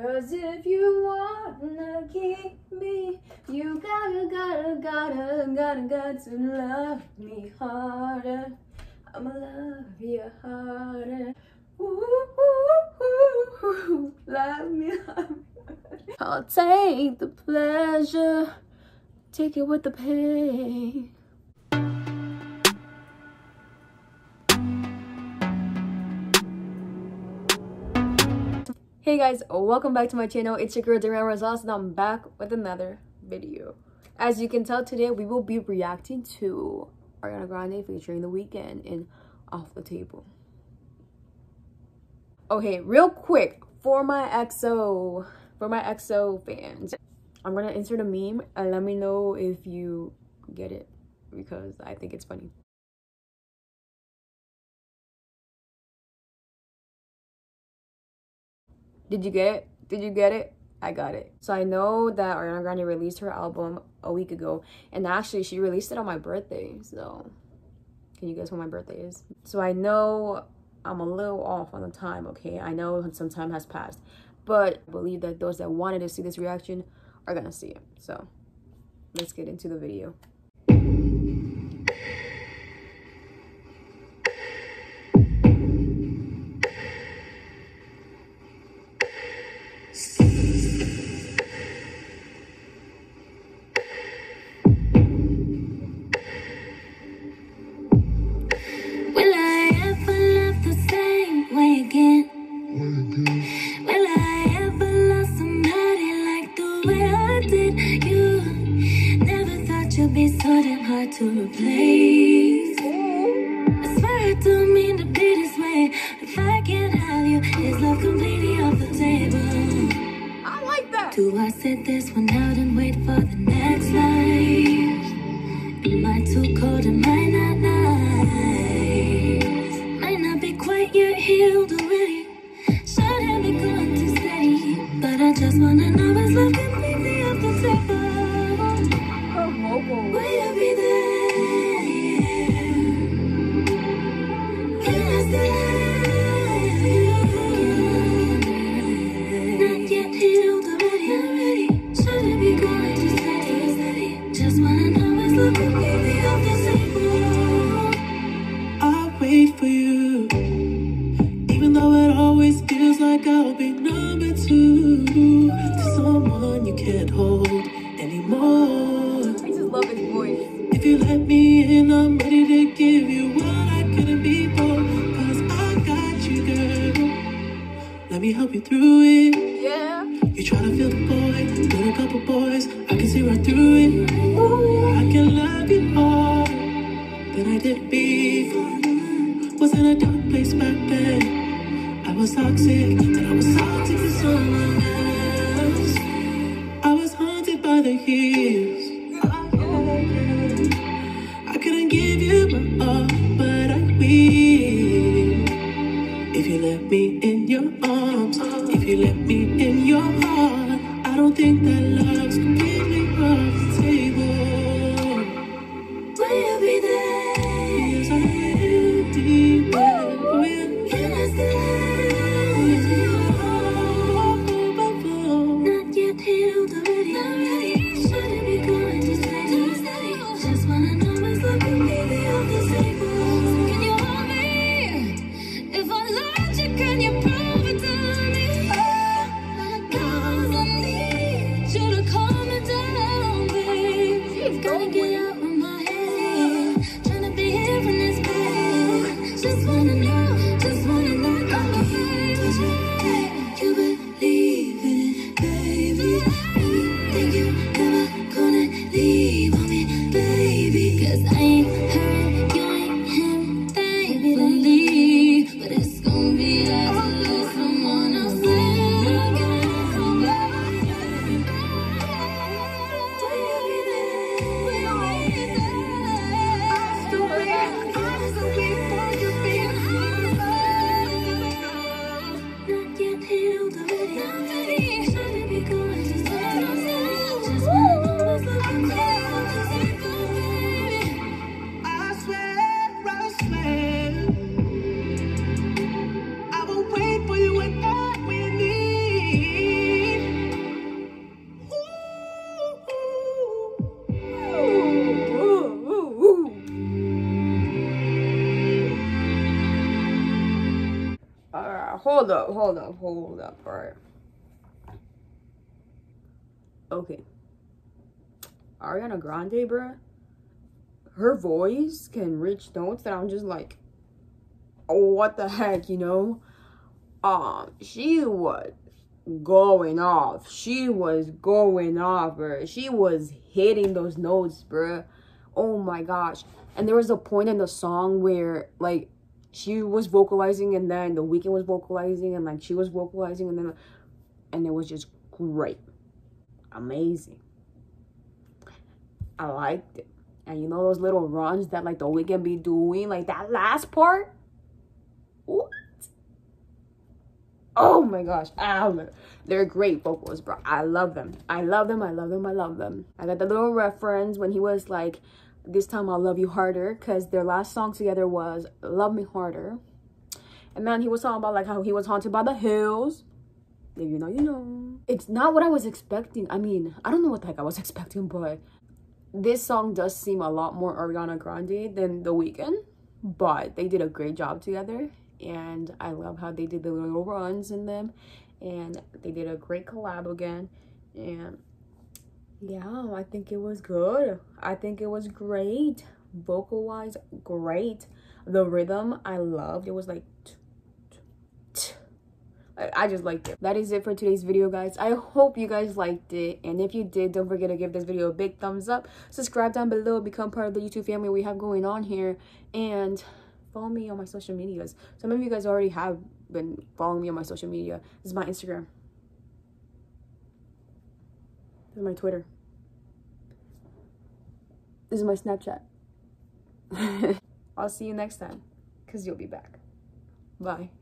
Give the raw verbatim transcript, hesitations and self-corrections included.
Cause if you wanna keep me, you gotta, gotta, gotta, gotta, got to love me harder. I'ma love you harder. Ooh, ooh, ooh, ooh. Love me harder. I'll take the pleasure, take it with the pain. Hey guys, welcome back to my channel. It's your girl Dariana Rosales and I'm back with another video. As you can tell, today we will be reacting to Ariana Grande featuring The Weeknd in Off the Table. Okay, real quick, for my X O, for my X O fans, I'm gonna insert a meme and let me know if you get it because I think it's funny. Did you get it? Did you get it? I got it. So I know that Ariana Grande released her album a week ago, and actually she released it on my birthday. So can you guess when my birthday is? So I know I'm a little off on the time, okay? I know some time has passed, but I believe that those that wanted to see this reaction are gonna see it. So let's get into the video. To replace. I swear I don't mean to be this way. If I can't have you, is love completely off the table? I like that. Do I sit this one out and wait for the next life? Am I too cold? Am I not nice? Might not be quite yet healed already. Should have been going too steady, but I just wanna know is love completely off the table? Will you be there? Can I still have you? Not yet healed already, already. Shouldn't be going too steady, steady. Just wanna know is love completely off the table? I'll wait for you, even though it always feels like I'll be number two to someone you can't hold anymore. Love his voice. If you let me in, I'm ready to give you what I couldn't before. Cause I got you, girl. Let me help you through it. Yeah. You try to feel the void with a couple boys. I can see right through it. Ooh, I can love you more than I did before. Was in a dark place back then. I was toxic, and I was toxic to someone else. I was haunted by the years. Give you my all, but I will. If you let me in your arms, if you let me in your heart, I don't think that love's completely off the table. Will you be there? Yes, I will be there. Can I still have you? Not yet healed already, already. Shouldn't be going too steady, steady. Just wanna know. Can you prove it to me? Cause I need you to calm it down. hold up, hold up, hold up. All right. Okay. Ariana Grande, bruh. Her voice can reach notes that I'm just like, oh, what the heck, you know? Um, she was going off. She was going off, bruh. She was hitting those notes, bruh. Oh my gosh. And there was a point in the song where, like, she was vocalizing and then the Weeknd was vocalizing and, like, she was vocalizing and then, and it was just great. Amazing. I liked it. And you know those little runs that, like, the Weeknd be doing? Like, that last part? What? Oh my gosh. Ah, they're great vocals, bro. I love them. I love them. I love them. I love them. I got the little reference when he was like, this time I'll love you harder, because their last song together was Love Me Harder. And then he was talking about like how he was haunted by the hills. If you know, you know. It's not what I was expecting. I mean, I don't know what the heck I was expecting, but this song does seem a lot more Ariana Grande than The Weeknd. But they did a great job together. And I love how they did the little runs in them. And they did a great collab again. And yeah, I think it was good. I think it was great. Vocal wise, great. The rhythm, I loved. It was like, I just liked it. That is it for today's video, guys. I hope you guys liked it. And if you did, don't forget to give this video a big thumbs up. Subscribe down below. Become part of the YouTube family we have going on here. And follow me on my social medias. Some of you guys already have been following me on my social media. This is my Instagram. This is my Twitter. This is my Snapchat. I'll see you next time, because you'll be back. Bye.